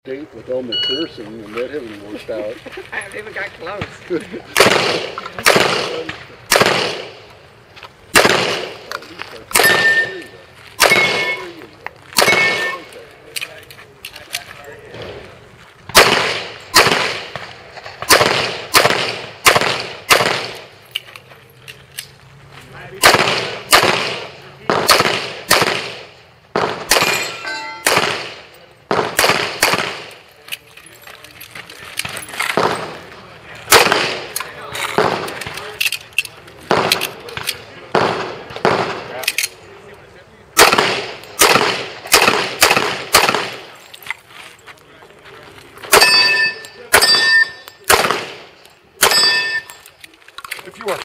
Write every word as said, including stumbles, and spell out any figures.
date with Elle Macpherson, and that hasn't worked out. I haven't even got close.